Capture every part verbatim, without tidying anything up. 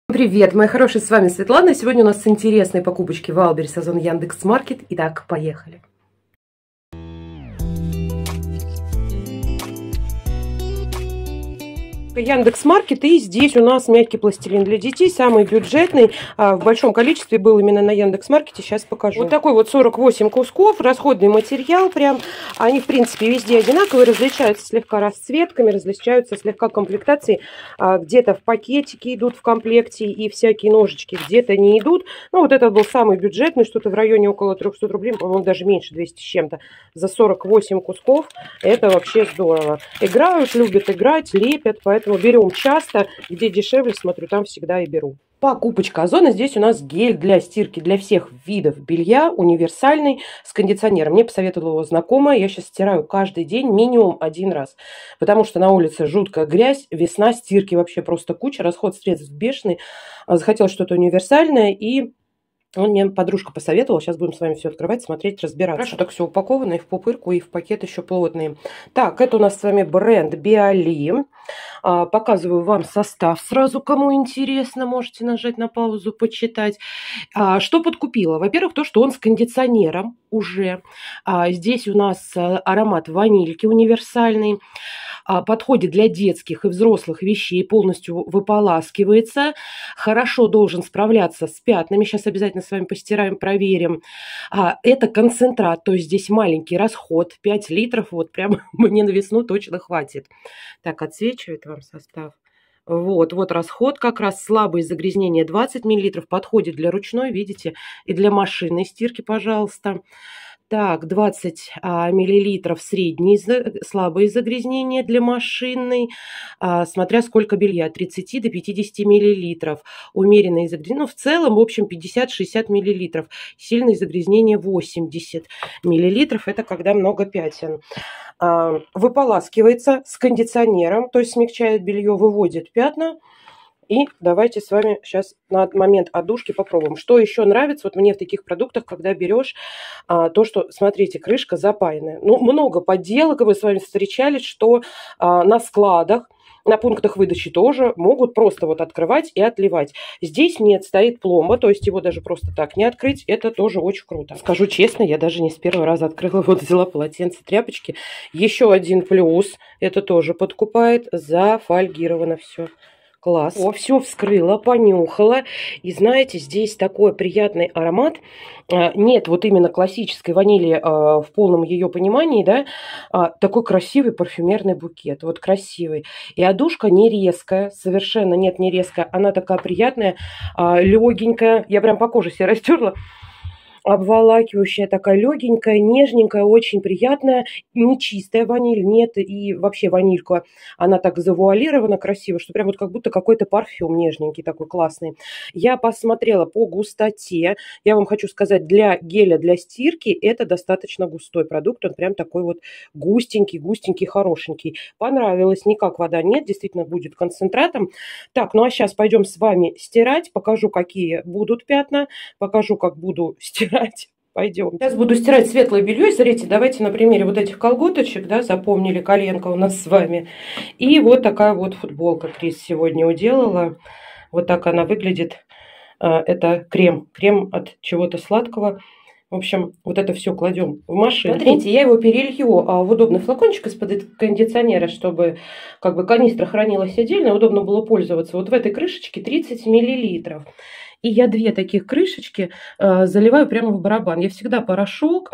Привет, мои хорошие, с вами Светлана. Сегодня у нас интересные покупочки в Вайлдберрис Озон Яндекс.Маркет. Итак, поехали. Яндекс.Маркет, и здесь у нас мягкий пластилин для детей, самый бюджетный, а, в большом количестве был именно на Яндекс.Маркете, сейчас покажу. Вот такой вот сорок восемь кусков, расходный материал прям, они в принципе везде одинаковые, различаются слегка расцветками, различаются слегка комплектацией, а, где-то в пакетике идут в комплекте и всякие ножички, где-то не идут. Ну вот этот был самый бюджетный, что-то в районе около трёхсот рублей, по-моему даже меньше, двести с чем-то, за сорок восемь кусков, это вообще здорово. Играют, любят играть, лепят, поэтому берем часто, где дешевле, смотрю, там всегда и беру. Покупочка Озона. Здесь у нас гель для стирки для всех видов белья, универсальный, с кондиционером. Мне посоветовала его знакомая. Я сейчас стираю каждый день минимум один раз, потому что на улице жуткая грязь, весна, стирки вообще просто куча, расход средств бешеный. Захотела что-то универсальное, и он мне подружка посоветовала. Сейчас будем с вами все открывать, смотреть, разбираться. Хорошо так все упаковано, и в пупырку, и в пакет еще плотные. Так, это у нас с вами бренд Биоли. А, показываю вам состав сразу, кому интересно, можете нажать на паузу, почитать. А, что подкупила? Во-первых, то, что он с кондиционером уже. А, здесь у нас аромат ванильки универсальный. А, подходит для детских и взрослых вещей, полностью выполаскивается. Хорошо должен справляться с пятнами. Сейчас обязательно с вами постираем, проверим. А, это концентрат, то есть здесь маленький расход, пять литров. Вот прям мне на весну точно хватит. Так, отсвечивает вам состав. Вот, вот расход как раз слабые загрязнения двадцать миллилитров. Подходит для ручной, видите, и для машинной стирки, пожалуйста. Так, двадцать а, миллилитров средние слабые загрязнения для машинной, а, смотря сколько белья, от тридцати до пятидесяти миллилитров. Умеренные загрязнения, ну в целом, в общем, пятьдесят-шестьдесят миллилитров. Сильные загрязнения восемьдесят миллилитров, это когда много пятен. А, выполаскивается с кондиционером, то есть смягчает белье, выводит пятна. И давайте с вами сейчас на момент отдушки попробуем. Что еще нравится вот мне в таких продуктах, когда берешь а, то, что, смотрите, крышка запаянная. Ну, много подделок, вы с вами встречались, что а, на складах, на пунктах выдачи тоже могут просто вот открывать и отливать. Здесь нет, стоит пломба, то есть его даже просто так не открыть. Это тоже очень круто. Скажу честно, я даже не с первого раза открыла. Вот взяла полотенце, тряпочки. Еще один плюс, это тоже подкупает, зафольгировано все. Класс. О, все вскрыла, понюхала. И знаете, здесь такой приятный аромат. Нет вот именно классической ванили в полном ее понимании, да, такой красивый парфюмерный букет. Вот красивый. И одушка не резкая, совершенно нет, не резкая. Она такая приятная, легенькая. Я прям по коже себе растерла. Обволакивающая, такая легенькая, нежненькая, очень приятная, не чистая ваниль, нет, и вообще ванилька, она так завуалирована красиво, что прям вот как будто какой-то парфюм нежненький, такой классный. Я посмотрела по густоте, я вам хочу сказать, для геля, для стирки это достаточно густой продукт, он прям такой вот густенький, густенький, хорошенький. Понравилось, никак вода нет, действительно будет концентратом. Так, ну а сейчас пойдем с вами стирать, покажу, какие будут пятна, покажу, как буду стирать. Пойдем. Сейчас буду стирать светлое белье. Смотрите, давайте на примере вот этих колготочек, да, запомнили, коленка у нас с вами. И вот такая вот футболка Крис сегодня уделала. Вот так она выглядит. Это крем. Крем от чего-то сладкого. В общем, вот это все кладем в машину. Смотрите, я его перелью в удобный флакончик из-под кондиционера, чтобы как бы канистра хранилась отдельно, удобно было пользоваться. Вот в этой крышечке тридцать миллилитров. И я две таких крышечки э, заливаю прямо в барабан. Я всегда порошок,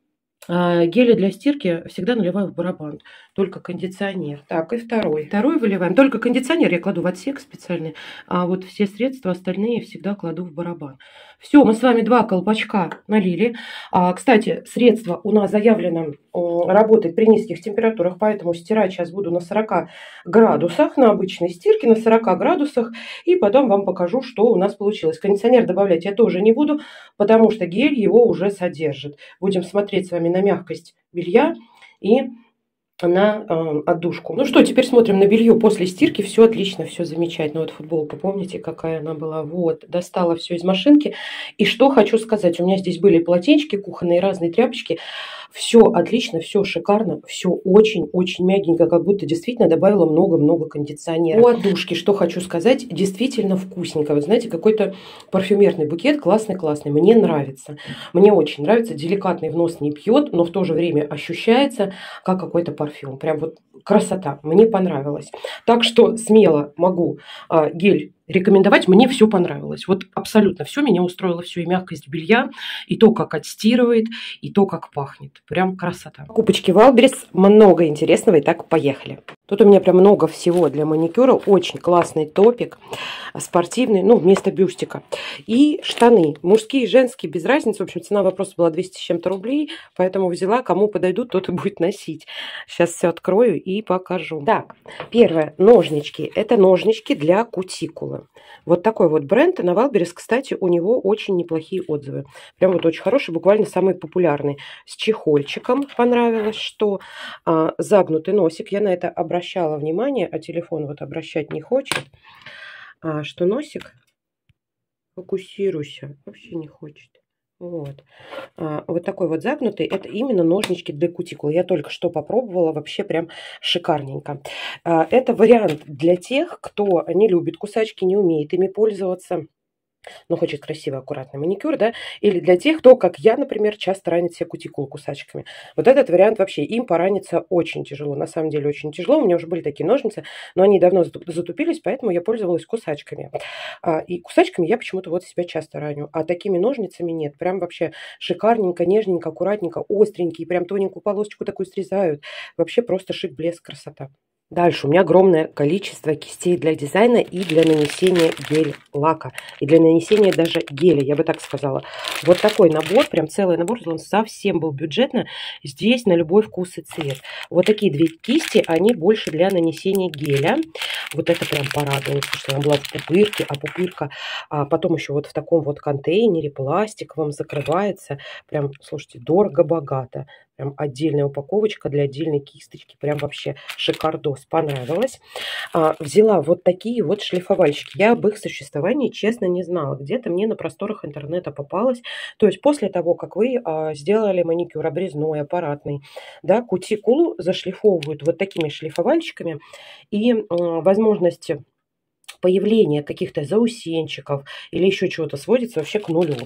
э, гели для стирки всегда наливаю в барабан. Только кондиционер. Так, и второй. Второй выливаем. Только кондиционер я кладу в отсек специальный, а вот все средства остальные всегда кладу в барабан. Все, мы с вами два колпачка налили. А, кстати, средство у нас заявлено работает при низких температурах, поэтому стирать сейчас буду на сорока градусах, на обычной стирке на сорока градусах, и потом вам покажу, что у нас получилось. Кондиционер добавлять я тоже не буду, потому что гель его уже содержит. Будем смотреть с вами на мягкость белья и на э, отдушку. Ну что, теперь смотрим на белье после стирки. Все отлично, все замечательно. Вот футболка, помните, какая она была? Вот, достала все из машинки. И что хочу сказать, у меня здесь были полотенчики кухонные, разные тряпочки. Все отлично, все шикарно, все очень-очень мягенько, как будто действительно добавила много-много кондиционера. По отдушке, что хочу сказать, действительно вкусненько. Вы знаете, какой-то парфюмерный букет, классный-классный. Мне нравится. Мне очень нравится. Деликатный, в нос не пьет, но в то же время ощущается как какой-то парфюм. Прям вот красота. Мне понравилось. Так что смело могу а, гель рекомендовать. Мне все понравилось. Вот абсолютно все меня устроило. Все, и мягкость белья, и то, как отстирывает, и то, как пахнет. Прям красота. Покупочки Wildberries. Много интересного. Итак, поехали. Тут у меня прям много всего для маникюра. Очень классный топик. Спортивный, ну, вместо бюстика. И штаны. Мужские и женские, без разницы. В общем, цена вопроса была двести с чем-то рублей. Поэтому взяла. Кому подойдут, тот и будет носить. Сейчас все открою и покажу. Так, первое. Ножнички. Это ножнички для кутикулы. Вот такой вот бренд. На Wildberries, кстати, у него очень неплохие отзывы. Прям вот очень хороший, буквально самый популярный. С чехольчиком понравилось, что а, загнутый носик. Я на это обращала внимание, а телефон вот обращать не хочет. А, что носик, фокусируйся, вообще не хочет. Вот. А, вот такой вот загнутый. Это именно ножнички для кутикулы. Я только что попробовала. Вообще прям шикарненько. А, это вариант для тех, кто не любит кусачки, не умеет ими пользоваться, но хочет красивый, аккуратный маникюр, да, или для тех, кто, как я, например, часто ранит себе кутикулу кусачками. Вот этот вариант вообще, им пораниться очень тяжело, на самом деле очень тяжело. У меня уже были такие ножницы, но они давно затупились, поэтому я пользовалась кусачками. А, и кусачками я почему-то вот себя часто раню, а такими ножницами нет. Прям вообще шикарненько, нежненько, аккуратненько, остренькие, прям тоненькую полосочку такую срезают. Вообще просто шик, блеск, красота. Дальше у меня огромное количество кистей для дизайна и для нанесения гель-лака. И для нанесения даже геля, я бы так сказала. Вот такой набор, прям целый набор, он совсем был бюджетно. Здесь на любой вкус и цвет. Вот такие две кисти, они больше для нанесения геля. Вот это прям порадовалось, потому что она была в пупырке, а пупырка а потом еще вот в таком вот контейнере пластиковом закрывается. Прям, слушайте, дорого-богато. Прям отдельная упаковочка для отдельной кисточки. Прям вообще шикардос. Понравилось. А, взяла вот такие вот шлифовальщики. Я об их существовании, честно, не знала. Где-то мне на просторах интернета попалось. То есть после того, как вы а, сделали маникюр обрезной, аппаратный, да, кутикулу зашлифовывают вот такими шлифовальщиками. И а, возможности появление каких-то заусенчиков или еще чего-то сводится вообще к нулю.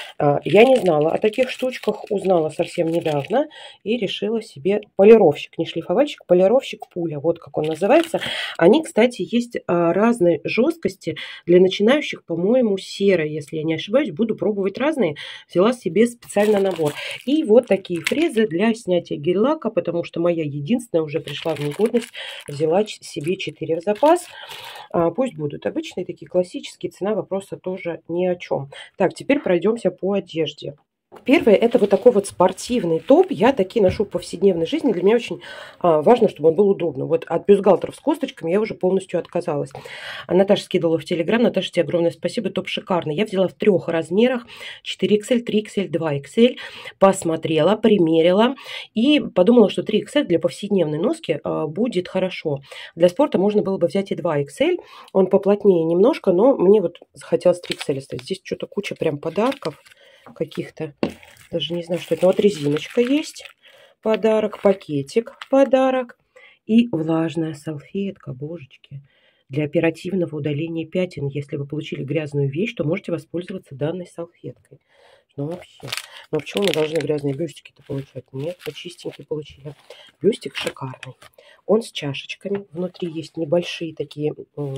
Я не знала о таких штучках, узнала совсем недавно и решила себе полировщик, не шлифовальщик, полировщик пуля, вот как он называется. Они, кстати, есть разной жесткости для начинающих, по-моему, серая, если я не ошибаюсь, буду пробовать разные, взяла себе специальный набор. И вот такие фрезы для снятия гель-лака, потому что моя единственная уже пришла в негодность, взяла себе четыре в запас. Пусть будут обычные такие классические, цена вопроса тоже ни о чем. Так, теперь пройдемся по одежде. Первое, это вот такой вот спортивный топ. Я такие ношу в повседневной жизни. Для меня очень а, важно, чтобы он был удобным. Вот от бюстгальтеров с косточками я уже полностью отказалась. А Наташа скидывала в Телеграм. Наташа, тебе огромное спасибо. Топ шикарный. Я взяла в трех размерах. четыре икс эль, три икс эль, два икс эль. Посмотрела, примерила. И подумала, что три икс эль для повседневной носки а, будет хорошо. Для спорта можно было бы взять и два икс эль. Он поплотнее немножко, но мне вот захотелось три икс эль оставить. Здесь что-то куча прям подарков каких-то, даже не знаю, что это. Вот резиночка есть, подарок, пакетик, подарок и влажная салфетка, божечки, для оперативного удаления пятен. Если вы получили грязную вещь, то можете воспользоваться данной салфеткой. Ну вообще, ну почему мы должны грязные бюстики-то получать? Нет, мы чистенькие получили. Бюстик шикарный. Он с чашечками, внутри есть небольшие такие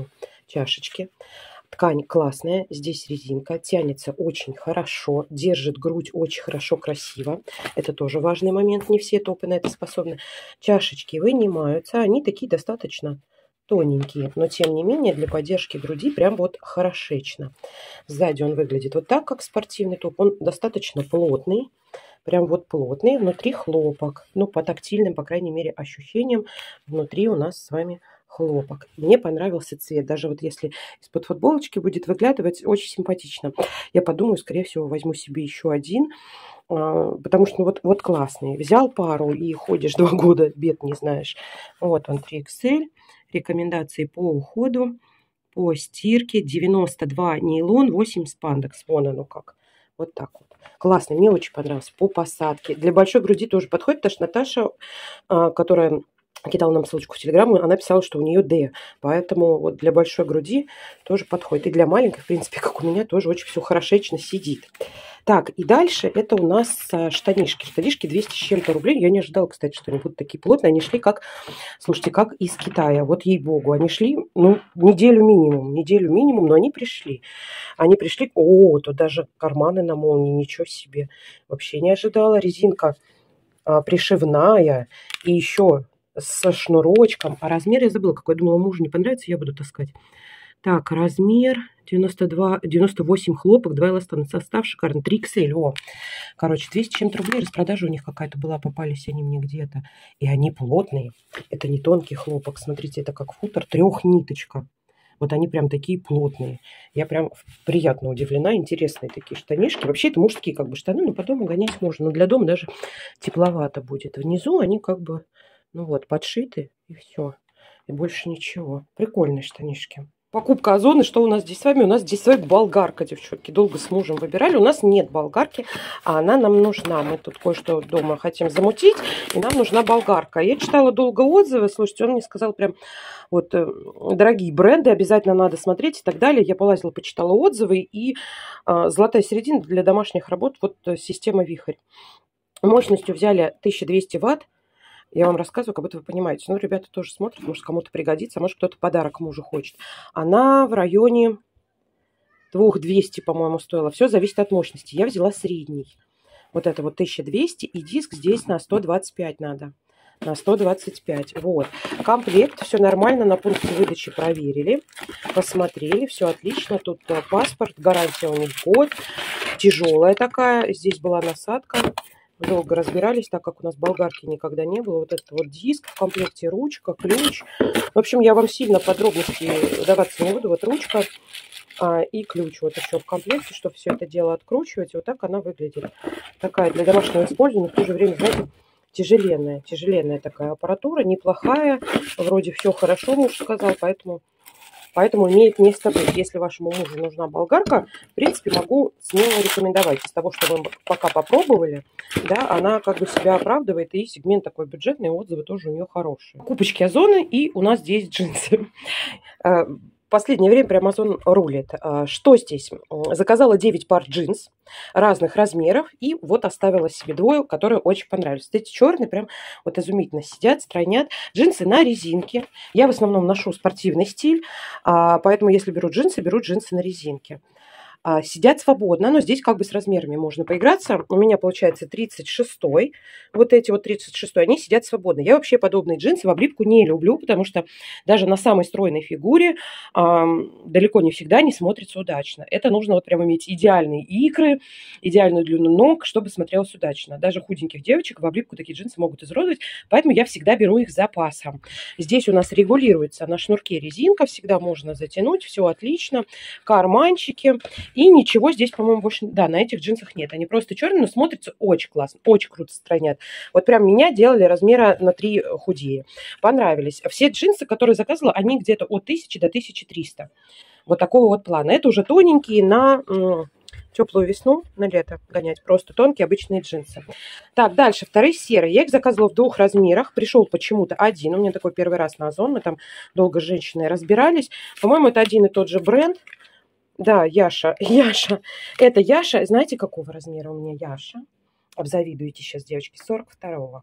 чашечки. Ткань классная, здесь резинка, тянется очень хорошо, держит грудь очень хорошо, красиво. Это тоже важный момент, не все топы на это способны. Чашечки вынимаются, они такие достаточно тоненькие, но тем не менее для поддержки груди прям вот хорошечно. Сзади он выглядит вот так, как спортивный топ, он достаточно плотный. Прям вот плотный, внутри хлопок. Ну, по тактильным, по крайней мере, ощущениям, внутри у нас с вами хлопок. Мне понравился цвет. Даже вот если из-под футболочки будет выглядывать, очень симпатично. Я подумаю, скорее всего, возьму себе еще один. Потому что ну, вот, вот классные. Взял пару и ходишь два года, бед не знаешь. Вот он, три икс эль. Рекомендации по уходу, по стирке. девяносто два нейлон, восемь спандекс. Вон оно как. Вот так вот. Классно, мне очень понравилось. По посадке. Для большой груди тоже подходит. Потому что Наташа, которая кидала нам ссылочку в Телеграм, она писала, что у нее D. Поэтому вот для большой груди тоже подходит. И для маленькой, в принципе, как у меня, тоже очень все хорошечно сидит. Так, и дальше это у нас штанишки. Штанишки двести с чем-то рублей. Я не ожидала, кстати, что они будут такие плотные. Они шли как, слушайте, как из Китая. Вот ей-богу, они шли, ну, неделю минимум. Неделю минимум, но они пришли. Они пришли, о, тут даже карманы на молнии, ничего себе. Вообще не ожидала. Резинка а, пришивная. И еще со шнурочком. А размер я забыла, какой. Я думала, мужу не понравится, я буду таскать. Так, размер девяносто два, девяносто восемь хлопок, два эластана. Состав шикарный, три икс эль. О, короче, двести с чем-то рублей. Распродажа у них какая-то была, попались они мне где-то. И они плотные. Это не тонкий хлопок. Смотрите, это как футер, трехниточка. Вот они прям такие плотные. Я прям приятно удивлена. Интересные такие штанишки. Вообще это мужские как бы штаны, но по дому гонять можно. Но для дома даже тепловато будет. Внизу они как бы, ну вот, подшиты и все. И больше ничего. Прикольные штанишки. Покупка Озона. Что у нас здесь с вами? У нас здесь с вами болгарка, девчонки. Долго с мужем выбирали. У нас нет болгарки, а она нам нужна. Мы тут кое-что дома хотим замутить, и нам нужна болгарка. Я читала долго отзывы. Слушайте, он мне сказал прям, вот, дорогие бренды, обязательно надо смотреть и так далее. Я полазила, почитала отзывы, и а, золотая середина для домашних работ, вот система Вихрь. Мощностью взяли тысяча двести ватт. Я вам рассказываю, как будто вы понимаете. Ну, ребята тоже смотрят, может, кому-то пригодится, может, кто-то подарок мужу хочет. Она в районе две тысячи двести, по-моему, стоила. Все зависит от мощности. Я взяла средний. Вот это вот тысяча двести, и диск здесь на сто двадцать пять надо. На сто двадцать пять. Вот. Комплект, все нормально, на пункте выдачи проверили, посмотрели, все отлично. Тут паспорт, гарантия у них год. Тяжелая такая. Здесь была насадка. Долго разбирались, так как у нас болгарки никогда не было. Вот этот вот диск, в комплекте ручка, ключ. В общем, я вам сильно подробности даваться не буду. Вот ручка а, и ключ. Вот еще в комплекте, чтобы все это дело откручивать. Вот так она выглядит. Такая для домашнего использования, в то же время, знаете, тяжеленная. Тяжеленная такая аппаратура, неплохая. Вроде все хорошо, муж сказал, поэтому... Поэтому имеет место быть. Если вашему мужу нужна болгарка, в принципе, могу смело рекомендовать. Из того, что вы пока попробовали, да, она как бы себя оправдывает. И сегмент такой бюджетный, отзывы тоже у нее хорошие. Покупочки Озона, и у нас здесь джинсы. В последнее время прям Озон рулит. Что здесь? Заказала девять пар джинс разных размеров. И вот оставила себе двое, которые очень понравились. Эти черные прям вот изумительно сидят, стройнят. Джинсы на резинке. Я в основном ношу спортивный стиль. Поэтому если беру джинсы, беру джинсы на резинке. Сидят свободно, но здесь как бы с размерами можно поиграться. У меня получается тридцать шестой. Вот эти вот тридцать шестой, они сидят свободно. Я вообще подобные джинсы в облипку не люблю, потому что даже на самой стройной фигуре э, далеко не всегда не смотрится удачно. Это нужно вот прям иметь идеальные икры, идеальную длину ног, чтобы смотрелось удачно. Даже худеньких девочек в облипку такие джинсы могут изуродовать, поэтому я всегда беру их с запасом. Здесь у нас регулируется на шнурке резинка, всегда можно затянуть, все отлично. Карманчики. И ничего здесь, по-моему, больше... Да, на этих джинсах нет. Они просто черные, но смотрятся очень классно. Очень круто стройнят. Вот прям меня делали размера на три худее. Понравились. Все джинсы, которые заказывала, они где-то от тысячи до тысячи трёхсот. Вот такого вот плана. Это уже тоненькие на теплую весну, на лето гонять. Просто тонкие обычные джинсы. Так, дальше. Вторые серые. Я их заказывала в двух размерах. Пришел почему-то один. У меня такой первый раз на Озон. Мы там долго с женщиной разбирались. По-моему, это один и тот же бренд. Да, Яша, Яша. Это Яша. Знаете, какого размера у меня Яша? Обзавидуете сейчас, девочки, сорок второго.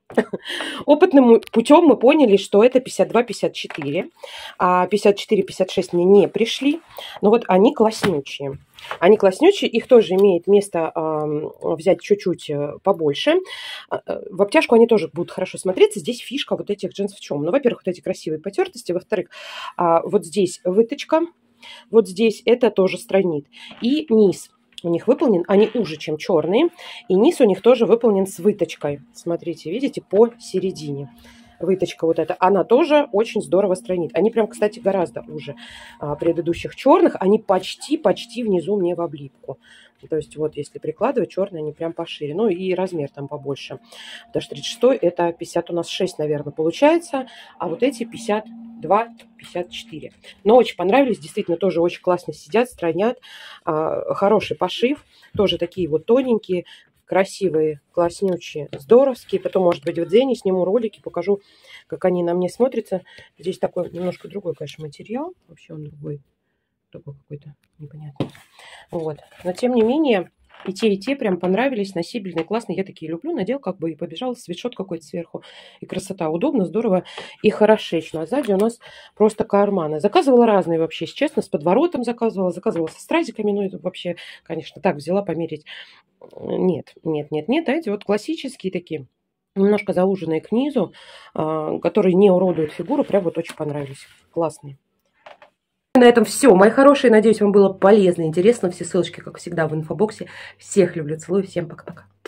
Опытным путем мы поняли, что это пятьдесят два пятьдесят четыре. А пятьдесят четыре пятьдесят шесть мне не пришли. Но вот они класснючие. Они класснючие. Их тоже имеет место э, взять чуть-чуть побольше. В обтяжку они тоже будут хорошо смотреться. Здесь фишка вот этих джинсов в чем? Ну, во-первых, вот эти красивые потертости. Во-вторых, э, вот здесь выточка. Вот здесь это тоже стройнит. И низ у них выполнен, они уже, чем черные. И низ у них тоже выполнен с выточкой. Смотрите, видите, по середине. выточка вот эта, она тоже очень здорово странит. Они прям, кстати, гораздо уже а, предыдущих черных. Они почти-почти внизу мне в облипку. То есть вот если прикладывать, черные они прям пошире. Ну и размер там побольше. Потому что тридцать шесть это пятьдесят у нас шесть, наверное, получается. А вот эти пятьдесят два пятьдесят четыре. Но очень понравились. Действительно, тоже очень классно сидят, странят. А, хороший пошив. Тоже такие вот тоненькие, красивые, класснючие, здоровские. Потом, может быть, в Дзене сниму ролики, покажу, как они на мне смотрятся. Здесь такой немножко другой, конечно, материал. Вообще он другой. Такой какой-то непонятный. Вот. Но, тем не менее, и те, и те прям понравились, носибельные, классные. Я такие люблю. Надел как бы и побежал. Свитшот какой-то сверху. И красота. Удобно, здорово и хорошечно. А сзади у нас просто карманы. Заказывала разные вообще, если честно. С подворотом заказывала. Заказывала со стразиками. Ну, это вообще, конечно, так взяла померить. Нет, нет, нет, нет. А эти вот классические такие. Немножко зауженные к низу. Которые не уродуют фигуру. Прям вот очень понравились. Классные. На этом все, мои хорошие. Надеюсь, вам было полезно, интересно. Все ссылочки, как всегда, в инфобоксе. Всех люблю, целую. Всем пока-пока.